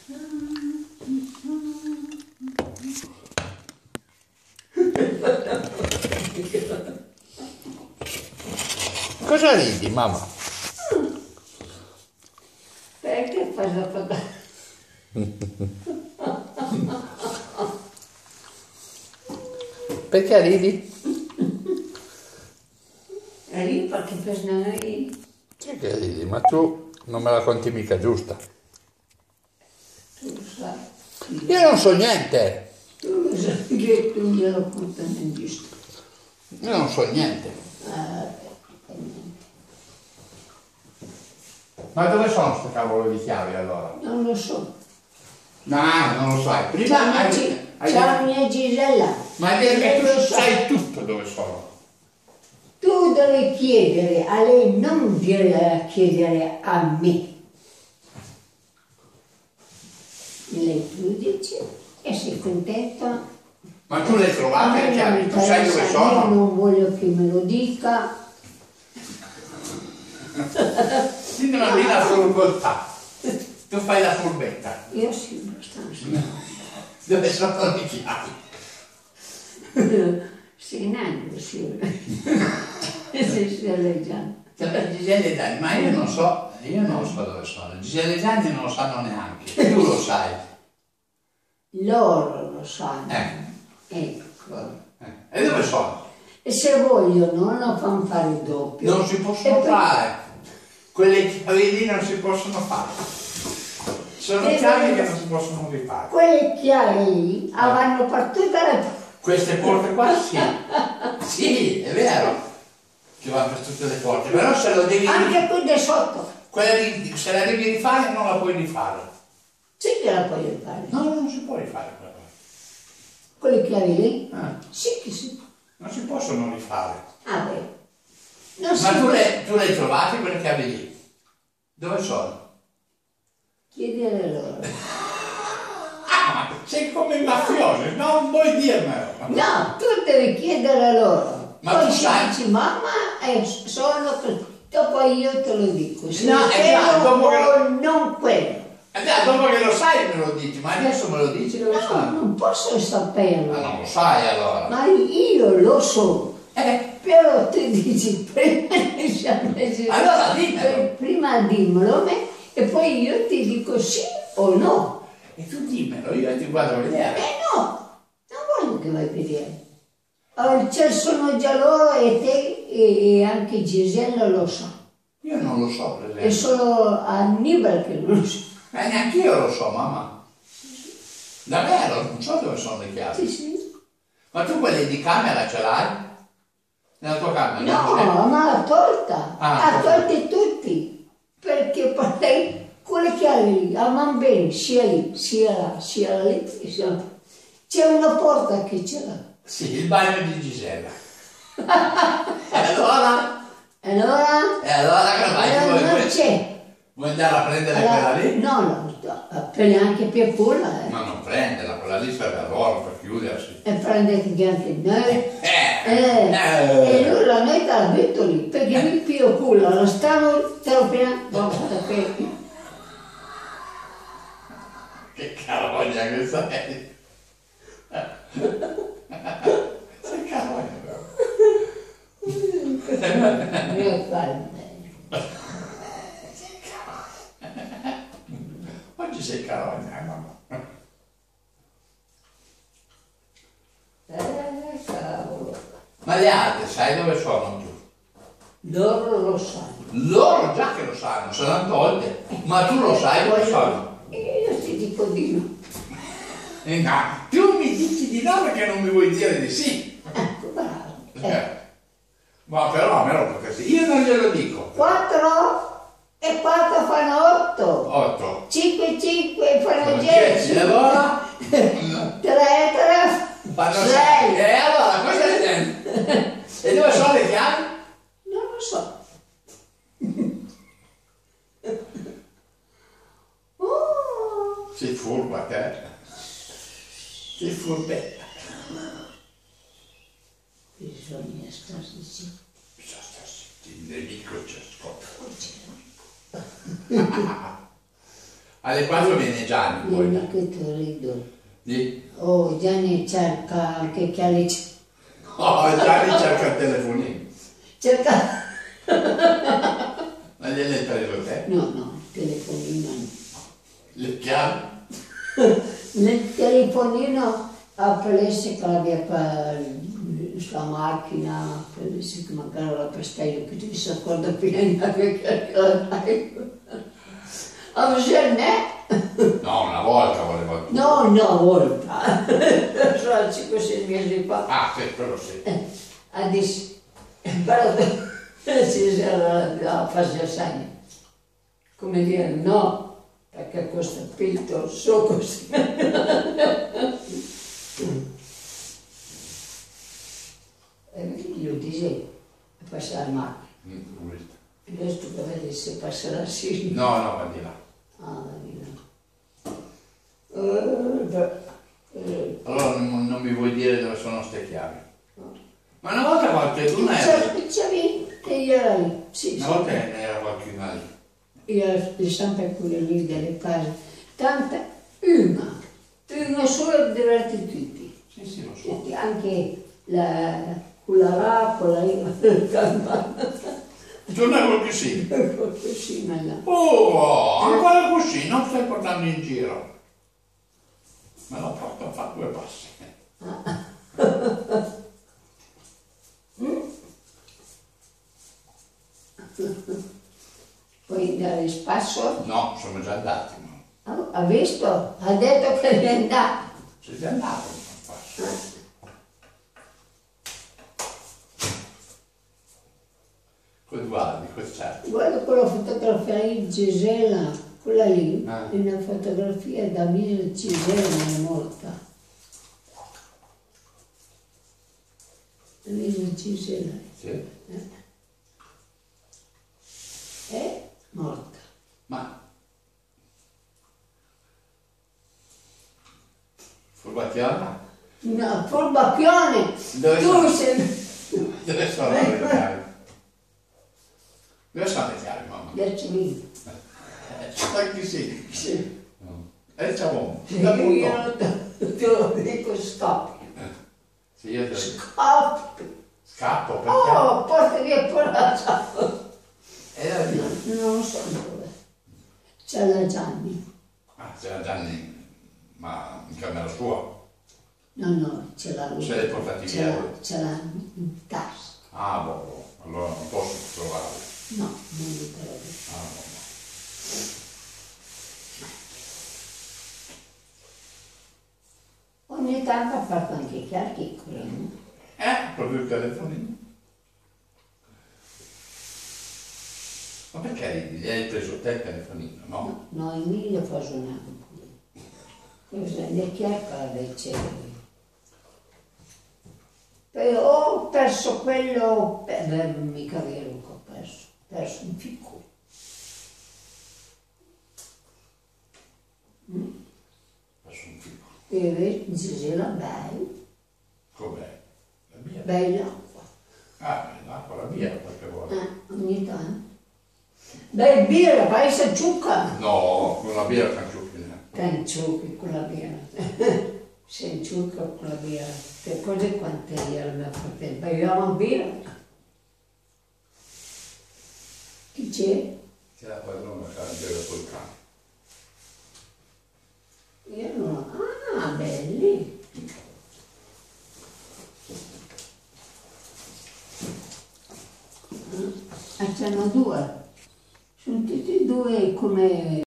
Cosa ridi, mamma? Perché fai la patata? Perché ridi? Ridi perché fai una ridi. Perché ridi? Ma tu non me la conti mica giusta. Tu lo sai. Io non so niente. Tu lo sai che tu glielo contano giusto. Io non so niente. Ma dove sono queste cavolo di chiavi allora? Non lo so. No, non lo sai. Prima Ciao mia Gisella. Ma è vero che tu sai tutto dove sono. Tu devi chiedere a lei, non gliela chiedere a me. Lei tu dici e sei contenta. Ma tu le hai trovate le chiavi? Tu sai dove sono? Io non voglio che me lo dica. Quindi non mi la furboltà. Tu fai la furbetta. Io sì, abbastanza. Dove sono le chiavi? Sei nano, sì. Sei alleggiando. Gisella e Gianni, ma io non so dove sono. Gisella e Gianni non lo sanno neanche. Tu lo sai. Loro lo sanno. Ecco. E dove sono? E se vogliono lo fanno fare doppio. Non si possono fare. Quelle chiavi lì non si possono fare. Sono chiavi che non si possono rifare. Quelle chiavi lì vanno per tutta la... Queste porte qua sì. Sì, è vero. Che vanno per tutte le porte. Però se lo devi... Anche quelle sotto. Quella lì, se la devi rifare non la puoi rifare. Sì che la puoi rifare. No, non si può rifare quella cosa. Quelle chiavi lì? Sì che si può. Non si possono rifare. Ah beh. Non Ma tu le hai trovate quelle chiavi lì? Dove sono? Chiedere loro. Ah, sei come i mafiosi, non vuoi dirmelo. No, tu devi chiedere loro. Ma poi tu ci sai- dici mamma sono così. Dopo io te lo dico. Se No, quello dopo che o non quello. Dopo che lo sai me lo dici, ma adesso me lo dici dove No, sono? non posso saperlo. Ma non lo sai allora. Ma io lo so. Però tu dici prima, Allora dimmelo. prima dimmelo a me e poi io ti dico sì o no. E tu dimmelo, io ti guardo a vedere. No, non voglio che vai a vedere. Cioè sono già loro e te e anche Gisella lo sa. Io non lo so, per È esempio. solo Annibale che non lo sa. Neanche io lo so, mamma. Davvero, non so dove sono le chiavi. Sì, sì. Ma tu quelle di camera ce l'hai? Nella tua camera? No, ma ha tolta. Ah, Ha tolti tutti. Perché per lei quelle chiavi lì, a man bene, sia lì, sia là, sia lì. C'è una porta che ce l'ha. Sì, il bagno di Gisella. E allora? E allora? E allora che vai? Allora non c'è. Vuoi andare a prendere quella lì? No, prendi anche per quella. Ma non prenderla, quella lì serve a loro per chiudersi. E prendete anche noi. E allora noi te la metto lì, perché mi pio culo, lo stavo, te lo prendo, Che carogna che sei! Sei carogna Mio padre. Oggi sei carogna, mamma. Cavolo. Ma le altre sai dove sono tu? Loro lo sanno. Loro già che lo sanno, se l'hanno tolte. Ma tu lo sai dove sono? Io ti dico di no. No, tu mi dici di no perché non mi vuoi dire di sì. Ecco, bravo. Ma però a me lo potresti. Io non glielo dico. 4 e 4 fanno 8. 8. 5 e 5 fanno 10. 10. Allora? 3 Fanno 6. 6. E allora cosa è? E dove sono le chiavi? Non lo so. Sei furba te. Sei furbetta. Bisogna stare zitti. Bisogna stare zitti, il nemico ci ascolta. Alle 4 viene Gianni poi. Vieni che ti rido. Di? Oh, Gianni cerca anche che alle... Oh, Gianni cerca il telefonino. Cerca... Ma gliel'hai preso te? No, no, il telefonino no. Le chiavi? Nel telefonino apprese che aveva per la macchina, apprese che magari la pastello che ti si accorda prima che la dai. A me? No, una volta voleva tu. No, una volta. Sono 5-6 mesi fa. Ah, sì, quello sì. Adesso, però si era la fase assagna. Come dire, no, perché questo pilto so così. E io dicevo, passa la macchina. Adesso che vedi se passa la sì. No, no, va di là. Ah, di là. Allora non mi vuoi dire dove sono ste chiavi? Ma una volta qualcuno era... C'avevi e io era lì, sì, Una sì. volta era qualcuno lì. Io ero sempre quelle lì delle case, tanta, una sola diverti tutti. Sì, sì, lo so. Tutti, anche quella là, quella lì, il campano, Tornavo così. così, ma là. Oh, ancora così, non stai portando in giro. Me l'ho portato a fare 2 passi. Poi dare spasso, No, sono già andati. Ma... ha visto? Ha detto che è andato. Sei già andato un passo. Cosa guardi, cosa c'è? Guarda quella fotografia di Gisela, quella lì, Ah. è una fotografia da mia Gisela è morta. Mia Gisela Sì. è morta. Ma... Furbacchiona? No, furbacchione! Dove Tu sono? sei... Dove sono le chiavi? Dove sono le chiavi, mamma? Adesso lì. Anche sì. Sì. E c'è uomo. Io te lo dico scappi. Sì, io te lo Scappi! scappo perché... Oh, porta via coraggio! Era lì. Non lo so dove. C'è la Gianni. Ah, c'era Gianni, ma in camera sua. No, no, ce l'ha lui. Se l'hai portati via lui. Ce l'ha in tasca. Ah, boh, allora non posso trovarlo. No, non li trovo. Ah, boh. Ogni tanto ha fatto anche chiacchiere, no? Proprio il telefonino. Ma perché ridi? Gli hai preso te il telefonino, no? No, Emilio fa suonare pure. Cosa? Le chiacchiere invece. Poi ho perso quello, mica vero che ho perso un fico. Preso un fico. E Gisela bella, Com'è? La mia? bella acqua. Ah, l'acqua, la mia qualche volta. Ogni tanto. Beh, birra, vai se ciucca. No, con la birra canciucchina. Canciucchi con la birra. Se inciucca con la birra. Che cose quante era mia fratello. Beviamo birra. Chi c'è? C'è la padrona che ha il birra sul cane. Io no. Ah, belli. Ah, ce n'ho 2. Sono tutti e 2 come